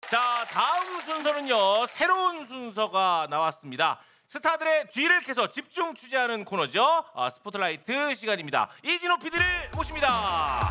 자, 다음 순서는요, 새로운 순서가 나왔습니다. 스타들의 뒤를 캐서 집중 취재하는 코너죠. 스포트라이트 시간입니다. 이진호 PD를 모십니다.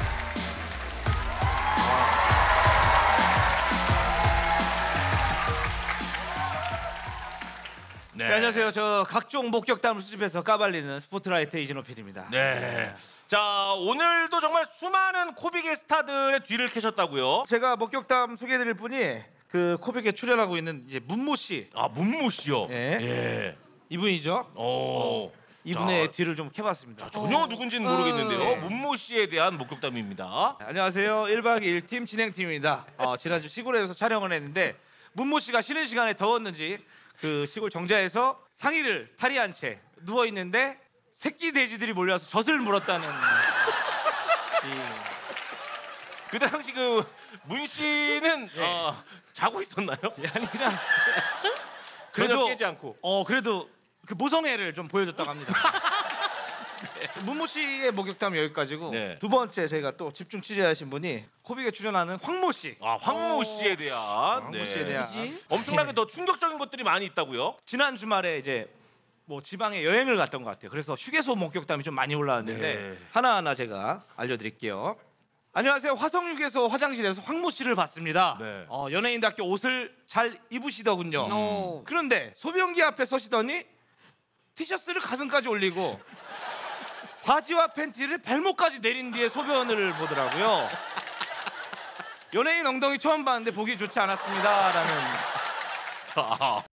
네, 안녕하세요. 저 각종 목격담을 수집해서 까발리는 스포트라이트 이진호 PD입니다. 네. 자, 오늘도 정말 수많은 코빅의 스타들의 뒤를 캐셨다고요? 제가 목격담 소개해드릴 분이 그 코빅에 출연하고 있는 이제 문모 씨. 아, 문모 씨요? 예. 예. 이분이죠. 이분의 뒤를 좀 캐봤습니다. 전혀 누군지는 모르겠는데요. 문모 씨에 대한 목격담입니다. 안녕하세요. 1박 2일 팀 진행팀입니다. 지난주 시골에서 촬영을 했는데 문모 씨가 쉬는 시간에 더웠는지 그 시골 정자에서 상의를 탈의한 채 누워 있는데 새끼 돼지들이 몰려와서 젖을 물었다는. 그 당시 그 문 씨는 자고 있었나요? 아니 그냥 전혀 깨지 않고. 그래도 그 모성애를 좀 보여줬다고 합니다. 문모 씨의 목격담은 여기까지고 네. 두 번째 저희가 또 집중 취재하신 분이 코빅에 출연하는 황모 씨. 황모 씨에 대한. 황모 씨에 대한 엄청나게 더 충격적인 것들이 많이 있다고요? 지난 주말에 이제 뭐 지방에 여행을 갔던 것 같아요. 그래서 휴게소 목격담이 좀 많이 올라왔는데 네. 하나하나 제가 알려드릴게요. 안녕하세요. 화성휴게소 화장실에서 황모 씨를 봤습니다. 네. 연예인답게 옷을 잘 입으시더군요. 그런데 소변기 앞에 서시더니 티셔츠를 가슴까지 올리고 바지와 팬티를 발목까지 내린 뒤에 소변을 보더라고요. 연예인 엉덩이 처음 봤는데 보기 좋지 않았습니다라는. 자,